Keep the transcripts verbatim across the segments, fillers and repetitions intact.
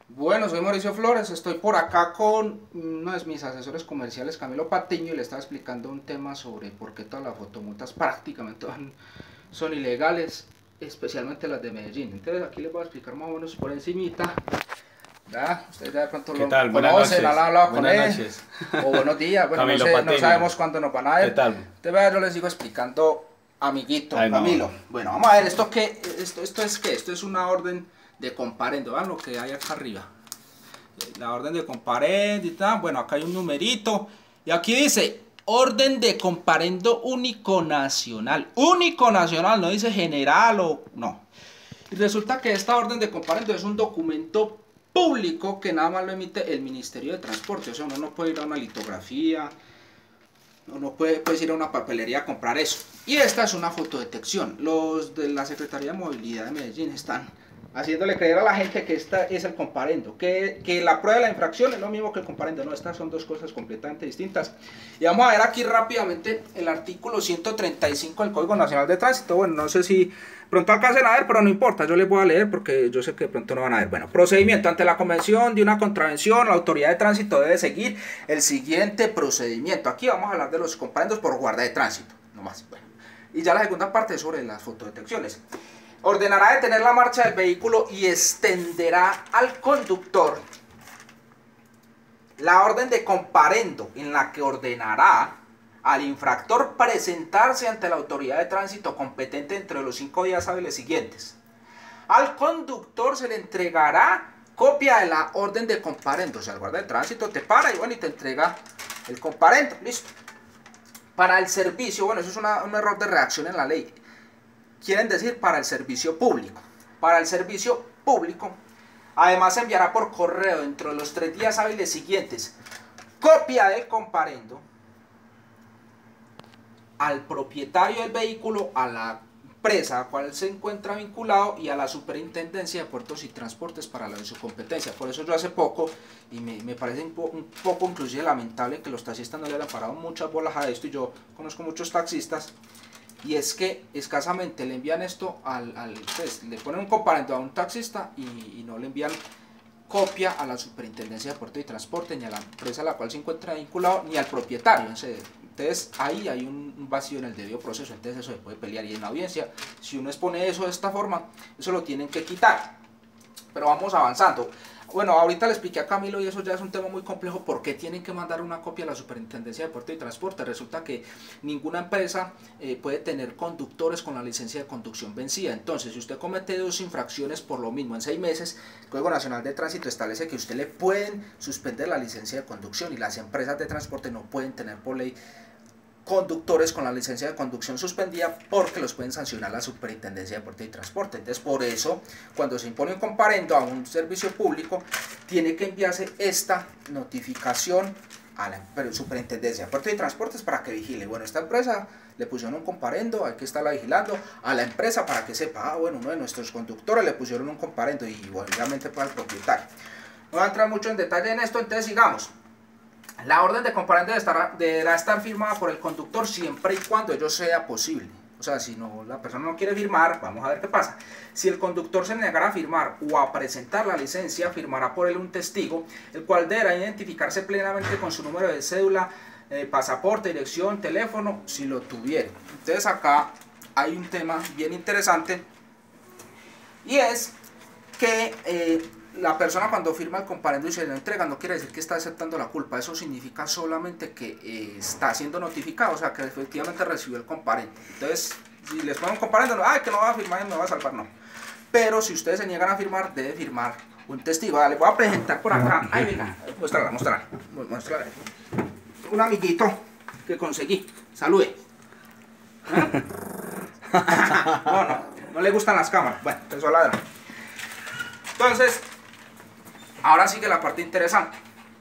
Bueno, soy Mauricio Flores, estoy por acá con uno de mis asesores comerciales, Camilo Patiño, y le estaba explicando un tema sobre por qué todas las fotomultas prácticamente son, son ilegales, especialmente las de Medellín. Entonces aquí les voy a explicar más o menos por encimita. ¿Verdad? Ustedes ya de pronto ¿Qué lo tal? Buenas conocen, noches. han hablado con Buenas él. noches. O buenos días, bueno, no, Camilo sé, no Patiño. sabemos cuándo nos van a ver. ¿Qué tal? Entonces vea, yo les sigo explicando, amiguito, Ay, no. Camilo. Bueno, vamos a ver, ¿esto qué? Esto, esto es qué? Esto es una orden de comparendo, vean lo que hay acá arriba. La orden de comparendo y tal, bueno, acá hay un numerito. Y aquí dice, orden de comparendo único nacional. Único nacional, no dice general o no. Y resulta que esta orden de comparendo es un documento público que nada más lo emite el Ministerio de Transporte. O sea, uno no puede ir a una litografía, uno puede, puede ir a una papelería a comprar eso. Y esta es una fotodetección. Los de la Secretaría de Movilidad de Medellín están haciéndole creer a la gente que esta es el comparendo, que, que la prueba de la infracción es lo mismo que el comparendo. No, estas son dos cosas completamente distintas. Y vamos a ver aquí rápidamente el artículo ciento treinta y cinco del Código Nacional de Tránsito. Bueno, no sé si pronto alcancen a ver, pero no importa, yo les voy a leer porque yo sé que de pronto no van a ver. Bueno, procedimiento. Ante la comisión de una contravención, la autoridad de tránsito debe seguir el siguiente procedimiento. Aquí vamos a hablar de los comparendos por guarda de tránsito, nomás. Bueno, y ya la segunda parte es sobre las fotodetecciones. Ordenará detener la marcha del vehículo y extenderá al conductor la orden de comparendo en la que ordenará al infractor presentarse ante la autoridad de tránsito competente entre los cinco días hábiles siguientes. Al conductor se le entregará copia de la orden de comparendo. O sea, el guarda de tránsito te para y bueno, y te entrega el comparendo. Listo. Para el servicio, bueno, eso es una, un error de redacción en la ley. Quieren decir para el servicio público. Para el servicio público, además se enviará por correo dentro de los tres días hábiles siguientes copia del comparendo al propietario del vehículo, a la empresa a la cual se encuentra vinculado y a la Superintendencia de Puertos y Transportes para la de su competencia. Por eso yo hace poco, y me, me parece un, po, un poco inclusive lamentable que los taxistas no le hayan parado muchas bolas a esto, y yo conozco muchos taxistas, y es que escasamente le envían esto al, al pues, le ponen un comparendo a un taxista y, y no le envían copia a la Superintendencia de Puertos y Transporte, ni a la empresa a la cual se encuentra vinculado, ni al propietario. Entonces ahí hay un vacío en el debido proceso, entonces eso se puede pelear, y en la audiencia, si uno expone eso de esta forma, eso lo tienen que quitar. Pero vamos avanzando. Bueno, ahorita le expliqué a Camilo y eso ya es un tema muy complejo. ¿Por qué tienen que mandar una copia a la Superintendencia de Puertos y Transporte? Resulta que ninguna empresa eh, puede tener conductores con la licencia de conducción vencida. Entonces, si usted comete dos infracciones por lo mismo en seis meses, el Código Nacional de Tránsito establece que usted le pueden suspender la licencia de conducción, y las empresas de transporte no pueden tener por ley conductores con la licencia de conducción suspendida, porque los pueden sancionar la Superintendencia de Puertos y Transporte. Entonces, por eso, cuando se impone un comparendo a un servicio público, tiene que enviarse esta notificación a la Superintendencia de Puertos y Transportes para que vigile. Bueno, esta empresa le pusieron un comparendo, hay que estarla vigilando. A la empresa para que sepa, ah, bueno, uno de nuestros conductores le pusieron un comparendo, y bueno, obviamente para el propietario. No voy a entrar mucho en detalle en esto, entonces sigamos. La orden de comparendo deberá estar firmada por el conductor siempre y cuando ello sea posible. O sea, si no, la persona no quiere firmar, vamos a ver qué pasa. Si el conductor se negara a firmar o a presentar la licencia, firmará por él un testigo, el cual deberá identificarse plenamente con su número de cédula, eh, pasaporte, dirección, teléfono, si lo tuviera. Entonces acá hay un tema bien interesante, y es que eh, la persona cuando firma el comparendo y se lo entrega, no quiere decir que está aceptando la culpa. Eso significa solamente que eh, está siendo notificado, o sea, que efectivamente recibió el comparendo. Entonces, si les ponen un comparendo, no, ay, que no va a firmar y me va a salvar, no. Pero si ustedes se niegan a firmar, debe firmar un testigo. Les voy a presentar por acá. Ay, venga, muéstrala, muéstrala, muéstrala. Un amiguito que conseguí. Salude. ¿Eh? No, no, no le gustan las cámaras. Bueno, eso ladra. Entonces, ahora sigue la parte interesante.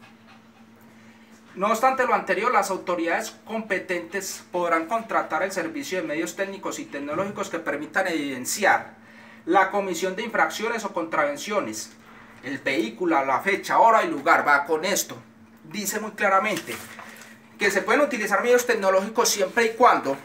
No obstante lo anterior, las autoridades competentes podrán contratar el servicio de medios técnicos y tecnológicos que permitan evidenciar la comisión de infracciones o contravenciones, el vehículo, la fecha, hora y lugar. Va con esto. Dice muy claramente que se pueden utilizar medios tecnológicos siempre y cuando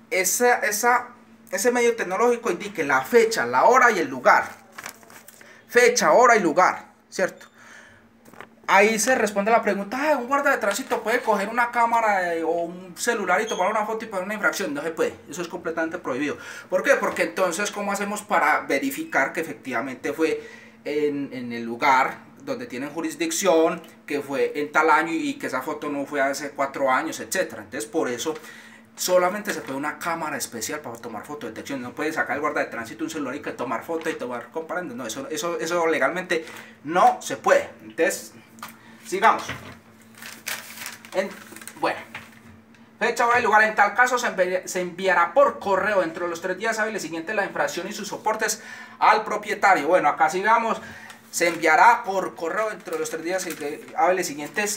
esa, esa, ese medio tecnológico indique la fecha, la hora y el lugar. fecha, hora y lugar, ¿cierto? Ahí se responde la pregunta, ah, un guarda de tránsito puede coger una cámara eh, o un celular y tomar una foto y poner una infracción. No se puede, eso es completamente prohibido. ¿Por qué? Porque entonces, ¿cómo hacemos para verificar que efectivamente fue en, en el lugar donde tienen jurisdicción, que fue en tal año y que esa foto no fue hace cuatro años, etcétera? Entonces, por eso solamente se puede una cámara especial para tomar foto de detección. No puede sacar el guarda de tránsito un celular y que tomar foto y tomar comparando. No, eso, eso, eso legalmente no se puede. Entonces, sigamos. En, bueno, fecha, hora y lugar. En tal caso se, envi se enviará por correo dentro de los tres días hábiles siguientes la infracción y sus soportes al propietario. Bueno, acá sigamos. Se enviará por correo dentro de los tres días hábiles siguientes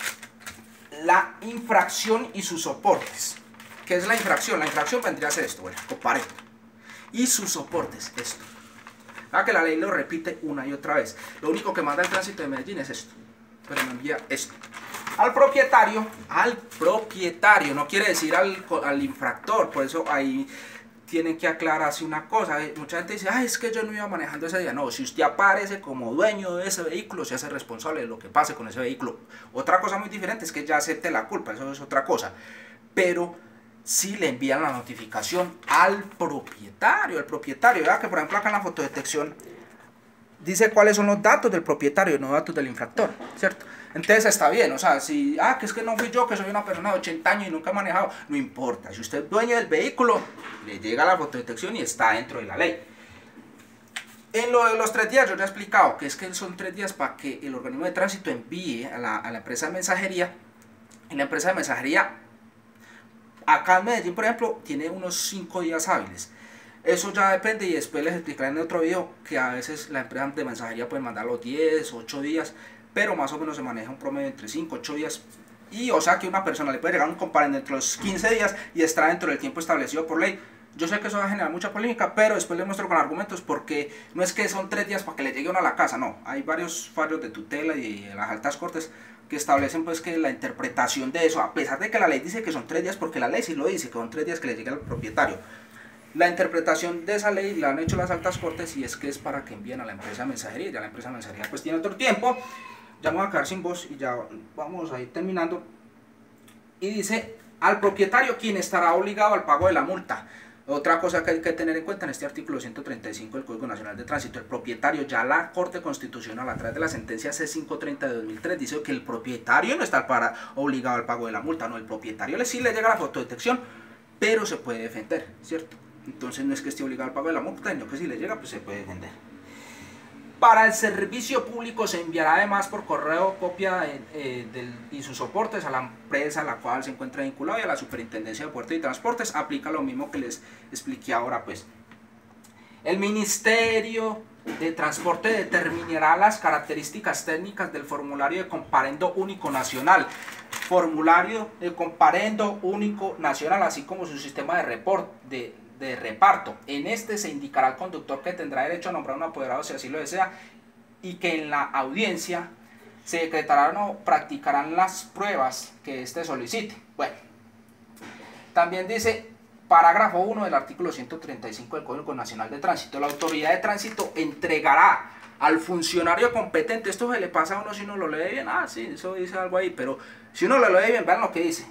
la infracción y sus soportes. ¿Qué es la infracción? La infracción vendría a ser esto. Bueno, compare. Y sus soportes, esto. Ah, que la ley lo repite una y otra vez. Lo único que manda el tránsito de Medellín es esto. Pero me envía esto al propietario, al propietario, no quiere decir al, al infractor. Por eso ahí tienen que aclararse una cosa. Mucha gente dice, ay, es que yo no iba manejando ese día. No, si usted aparece como dueño de ese vehículo, se hace responsable de lo que pase con ese vehículo. Otra cosa muy diferente es que ya acepte la culpa, eso es otra cosa. Pero si le envían la notificación al propietario, el propietario, ¿verdad? Que por ejemplo acá en la fotodetección dice cuáles son los datos del propietario, no datos del infractor, ¿cierto? Entonces está bien, o sea, si, ah, que es que no fui yo, que soy una persona de ochenta años y nunca he manejado, no importa, si usted es dueño del vehículo, le llega la fotodetección y está dentro de la ley. En lo de los tres días yo ya he explicado que es que son tres días para que el organismo de tránsito envíe a la, a la empresa de mensajería. En la empresa de mensajería, acá en Medellín, por ejemplo, tiene unos cinco días hábiles. Eso ya depende y después les explicaré en otro video que a veces la empresa de mensajería puede mandar los diez, ocho días, pero más o menos se maneja un promedio entre cinco, ocho días. Y o sea que una persona le puede llegar un comparendo dentro de los quince días y estará dentro del tiempo establecido por ley. Yo sé que eso va a generar mucha polémica, pero después les muestro con argumentos porque no es que son tres días para que le llegue uno a la casa, no. Hay varios fallos de tutela y de las altas cortes que establecen pues que la interpretación de eso, a pesar de que la ley dice que son tres días, porque la ley sí lo dice, que son tres días que le llegue al propietario. La interpretación de esa ley la han hecho las altas cortes y es que es para que envíen a la empresa de mensajería. Ya la empresa de mensajería pues tiene otro tiempo. Ya me voy a quedar sin voz y ya vamos a ir terminando. Y dice, al propietario quien estará obligado al pago de la multa. Otra cosa que hay que tener en cuenta en este artículo ciento treinta y cinco del Código Nacional de Tránsito, el propietario, ya la Corte Constitucional a través de la sentencia C quinientos treinta de dos mil tres dice que el propietario no está para, obligado al pago de la multa, no, el propietario le, sí le llega la fotodetección, pero se puede defender, ¿cierto? Entonces no es que esté obligado al pago de la multa, sino que si le llega, pues se puede defender. Para el servicio público se enviará además por correo copia eh, eh, del, y sus soportes a la empresa a la cual se encuentra vinculado y a la Superintendencia de Puertos y Transportes. Aplica lo mismo que les expliqué ahora pues. El Ministerio de Transporte determinará las características técnicas del formulario de comparendo único nacional. Formulario de comparendo único nacional, así como su sistema de report de de reparto. En este se indicará al conductor que tendrá derecho a nombrar un apoderado si así lo desea y que en la audiencia se decretarán o practicarán las pruebas que éste solicite. Bueno, también dice parágrafo uno del artículo ciento treinta y cinco del Código Nacional de Tránsito, la autoridad de tránsito entregará al funcionario competente, esto se le pasa a uno si uno lo lee bien, ah sí, eso dice algo ahí, pero si uno lo lee bien, vean lo que dice,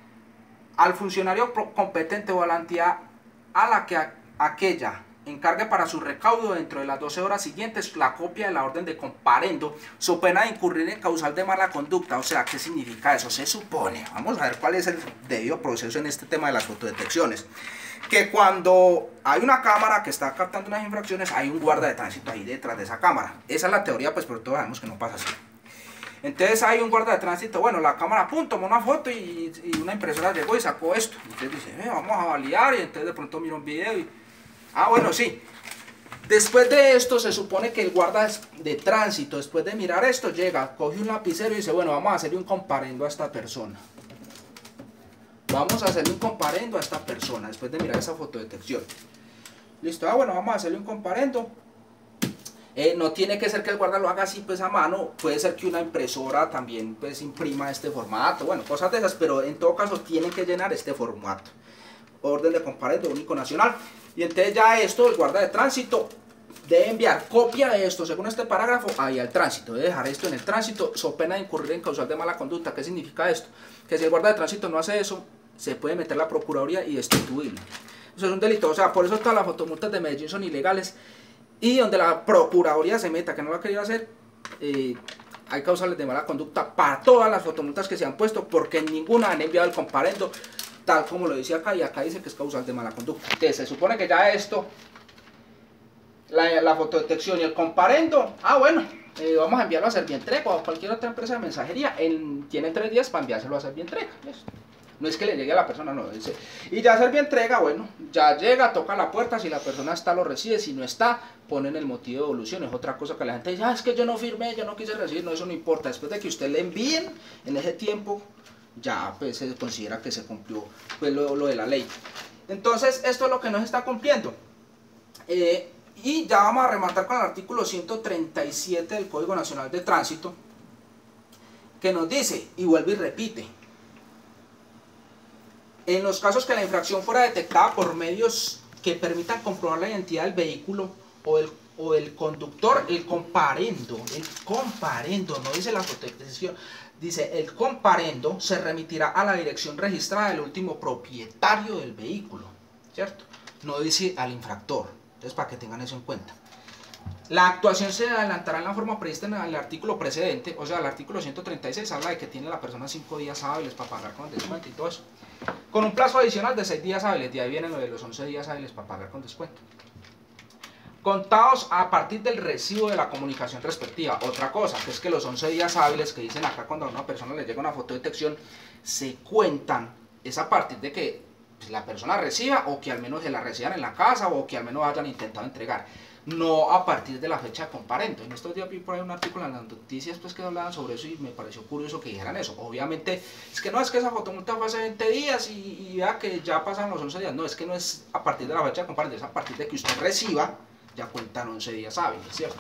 al funcionario competente o a la entidad a la que a, aquella encargue para su recaudo dentro de las doce horas siguientes la copia de la orden de comparendo, so pena de incurrir en causal de mala conducta. O sea, ¿qué significa eso? Se supone, vamos a ver cuál es el debido proceso en este tema de las fotodetecciones, que cuando hay una cámara que está captando unas infracciones, hay un guarda de tránsito ahí detrás de esa cámara. Esa es la teoría, pues, pero todos sabemos que no pasa así. Entonces hay un guarda de tránsito, bueno, la cámara, pum, tomó una foto y, y una impresora llegó y sacó esto. Entonces dice, eh, vamos a validar, y entonces de pronto mira un video y... Ah, bueno, sí. Después de esto se supone que el guarda de tránsito, después de mirar esto, llega, coge un lapicero y dice, bueno, vamos a hacerle un comparendo a esta persona. Vamos a hacerle un comparendo a esta persona, después de mirar esa fotodetección. Listo, ah, bueno, vamos a hacerle un comparendo. Eh, no tiene que ser que el guarda lo haga así pues a mano, puede ser que una impresora también pues imprima este formato, bueno, cosas de esas, pero en todo caso tienen que llenar este formato. Orden de comparendo único nacional. Y entonces ya esto, el guarda de tránsito debe enviar copia de esto, según este parágrafo, ahí al tránsito, debe dejar esto en el tránsito, so pena de incurrir en causal de mala conducta. ¿Qué significa esto? Que si el guarda de tránsito no hace eso, se puede meter la Procuraduría y destituirlo. Eso es un delito, o sea, por eso todas las fotomultas de Medellín son ilegales, y donde la Procuraduría se meta, que no lo ha querido hacer, eh, hay causales de mala conducta para todas las fotomultas que se han puesto, porque en ninguna han enviado el comparendo, tal como lo dice acá, y acá dice que es causal de mala conducta. Entonces se supone que ya esto, la, la fotodetección y el comparendo, ah bueno, eh, vamos a enviarlo a Servientrega o a cualquier otra empresa de mensajería, en, tiene tres días para enviárselo a Servientrega. No es que le llegue a la persona, no, dice. Y ya Servientrega, bueno, ya llega, toca la puerta, si la persona está lo recibe, si no está, ponen el motivo de devolución. Es otra cosa que la gente dice, ah, es que yo no firmé, yo no quise recibir, no, eso no importa. Después de que usted le envíen en ese tiempo, ya pues se considera que se cumplió pues, lo, lo de la ley. Entonces, esto es lo que no se está cumpliendo. Eh, y ya vamos a rematar con el artículo ciento treinta y siete del Código Nacional de Tránsito, que nos dice, y vuelve y repite, en los casos que la infracción fuera detectada por medios que permitan comprobar la identidad del vehículo o del, o del conductor, el comparendo, el comparendo, no dice la protección, dice el comparendo se remitirá a la dirección registrada del último propietario del vehículo, ¿cierto? No dice al infractor, entonces para que tengan eso en cuenta. La actuación se adelantará en la forma prevista en el artículo precedente, o sea, el artículo ciento treinta y seis habla de que tiene la persona cinco días hábiles para pagar con descuento y todo eso. Con un plazo adicional de seis días hábiles, de ahí vienen lo de los once días hábiles para pagar con descuento. Contados a partir del recibo de la comunicación respectiva. Otra cosa, que es que los once días hábiles que dicen acá cuando a una persona le llega una fotodetección, se cuentan, es a partir de que pues, la persona reciba o que al menos se la reciban en la casa o que al menos hayan intentado entregar. No a partir de la fecha de comparendo. En estos días vi por ahí un artículo en las noticias pues, que hablaban sobre eso y me pareció curioso que dijeran eso. Obviamente, es que no es que esa fotomulta fue hace veinte días y, y vea que ya pasan los once días. No, es que no es a partir de la fecha de comparendo, es a partir de que usted reciba, ya cuentan once días hábiles, ¿cierto?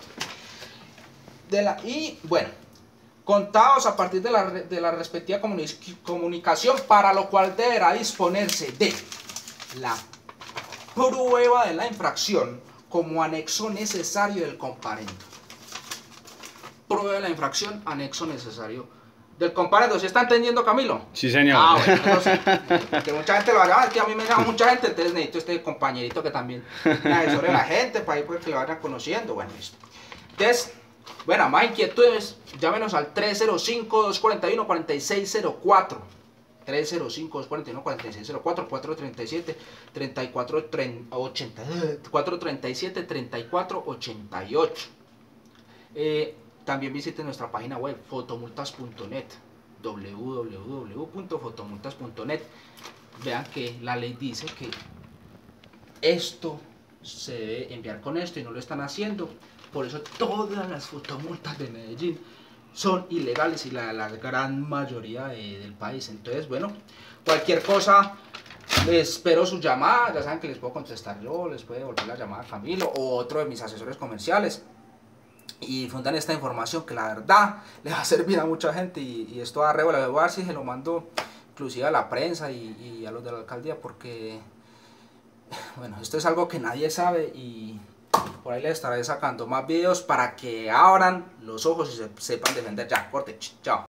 De la, y bueno, contados a partir de la, de la respectiva comunicación, para lo cual deberá disponerse de la prueba de la infracción como anexo necesario del comparendo. Prueba de la infracción, anexo necesario del comparendo. ¿Sí está entendiendo, Camilo? Sí, señor. Ah, bueno, entonces, que mucha gente lo va a llamar, que a mí me llama mucha gente, entonces necesito este compañerito que también me asesore a la gente para pues, que lo vayan conociendo. Bueno, listo. Entonces, bueno, más inquietudes, llámenos al tres cero cinco, dos cuatro uno, cuatro seis cero cuatro. tres cero cinco, dos cuatro uno, cuatro seis cero cuatro, cuatro tres siete, tres cuatro ochenta, cuatro tres siete, tres cuatro ochenta y ocho. Eh, también visiten nuestra página web fotomultas punto net, w w w punto fotomultas punto net. Vean que la ley dice que esto se debe enviar con esto y no lo están haciendo. Por eso todas las fotomultas de Medellín son ilegales y la, la gran mayoría de, del país. Entonces, bueno, cualquier cosa, les espero su llamada. Ya saben que les puedo contestar yo, les puede devolver la llamada a Camilo o otro de mis asesores comerciales. Y difundan esta información que la verdad le va a servir a mucha gente. Y, y esto a Arrebo, le voy a ver si se lo mando inclusive a la prensa y, y a los de la alcaldía, porque bueno, esto es algo que nadie sabe y por ahí les estaré sacando más videos para que abran los ojos y se, sepan defender. Ya, corte, chao.